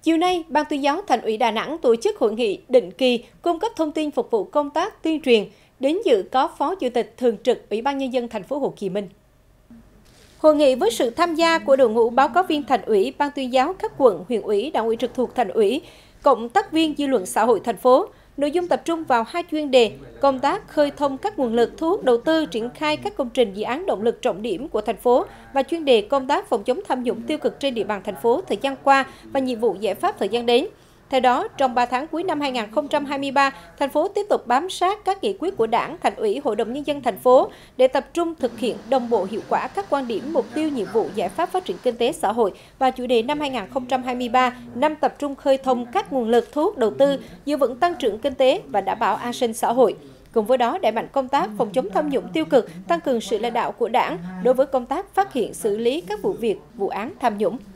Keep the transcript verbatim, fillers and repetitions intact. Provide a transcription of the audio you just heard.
Chiều nay, Ban Tuyên giáo Thành ủy Đà Nẵng tổ chức hội nghị định kỳ cung cấp thông tin phục vụ công tác tuyên truyền. Đến dự có Phó Chủ tịch Thường trực Ủy ban Nhân dân thành phố Hồ Chí Minh. Hội nghị với sự tham gia của đội ngũ báo cáo viên Thành ủy, Ban Tuyên giáo các quận, huyện ủy, Đảng ủy trực thuộc Thành ủy, cộng tác viên dư luận xã hội thành phố. Nội dung tập trung vào hai chuyên đề: công tác khơi thông các nguồn lực thu hút đầu tư, triển khai các công trình dự án động lực trọng điểm của thành phố, và chuyên đề công tác phòng chống tham nhũng tiêu cực trên địa bàn thành phố thời gian qua và nhiệm vụ giải pháp thời gian đến. Theo đó, trong ba tháng cuối năm hai nghìn không trăm hai mươi ba, thành phố tiếp tục bám sát các nghị quyết của Đảng, Thành ủy, Hội đồng Nhân dân thành phố để tập trung thực hiện đồng bộ hiệu quả các quan điểm, mục tiêu, nhiệm vụ, giải pháp phát triển kinh tế xã hội và chủ đề năm hai nghìn không trăm hai mươi ba, năm tập trung khơi thông các nguồn lực thu hút đầu tư, giữ vững tăng trưởng kinh tế và đảm bảo an sinh xã hội. Cùng với đó, đẩy mạnh công tác phòng chống tham nhũng tiêu cực, tăng cường sự lãnh đạo của Đảng đối với công tác phát hiện, xử lý các vụ việc, vụ án tham nhũng.